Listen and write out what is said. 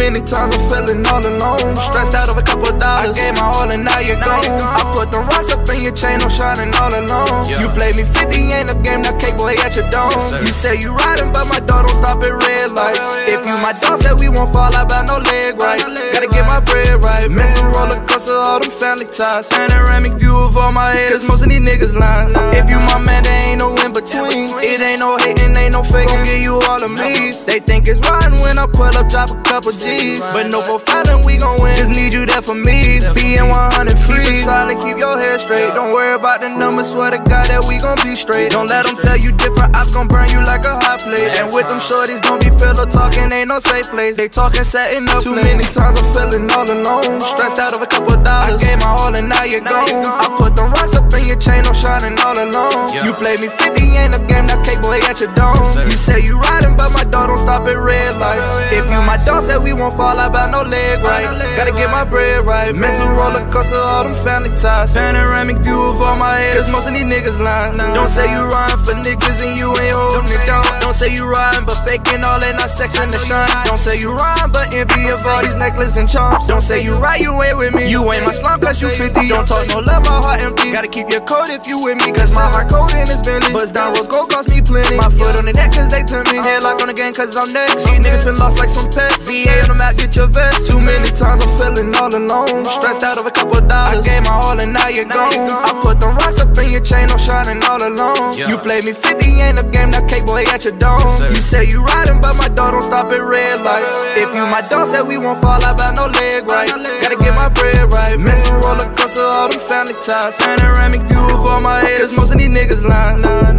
many times I'm feeling all alone. Stressed out over a couple dollars. I gave my all and now you're gone. I put the rocks up in your chain, I'm shining all alone. You play me 50, ain't a game, now cake boy at your dome. You say you riding, but my dog don't stop at red light. If you my dog, said we won't fall out about no leg right. Gotta get my bread right. Mental roller coaster, all them family ties. Panoramic view of all my head, cause most of these niggas lying. If you my man, there ain't no in between. It ain't no hating, ain't no faking, give you all of me. They think it's riding when I pull up, drop a couple G's. But no profiling, we gon' win. Just need you there for me. Being 100 free. Keep it solid, keep your head straight. Don't worry about the numbers, swear to God that we gon' be straight. Don't let them tell you different, ops gon' burn you like a hot plate. And with them shorties, don't be pillow talking, ain't no safe place. They talking, setting up. Too many times I'm feeling all alone. Stressed out over a couple dollars. I gave my all and now you're gone. I put the rocks up in your chain, I'm shining all alone. You play me 50, ain't a game, now cake boy at your dome. You say you riding, but my dog don't stop at red light. If you my dog, said we won't fall out about no leg right. Gotta get my bread right. Mental roller coaster, all them family ties. Panoramic view of all my head, cause most of these niggas lying. Don't say you riding for niggas and you ain't holding it down. Don't say you riding but faking all that, not sex in the shine. Don't say you riding but envy of all these necklaces and charms. Don't say you ride, you ain't with me. You ain't my slum cause you 50. Don't talk no love, my heart empty. Gotta keep your code if you with me, cause my heart cold in this Bentley. Buzz down rose gold cost me plenty. My foot on the neck cause they turn me. Headlock on the gang cause I'm next. These niggas feel lost like some pets. VA on the map, get your vest. Too many times I'm feeling all alone. Stressed out over a couple dollars. I gave my all and now you're gone. I put them rocks up in your chain, I'm shining all alone. You play me 50, ain't a game, now cake boy at your dome. You say you riding, but my dog don't stop at red light. If you my dog, said we won't fall out about no leg right. Gotta get my bread right. Mental roller coaster, all them family ties. Panoramic view of all my head, cause most of these niggas lying.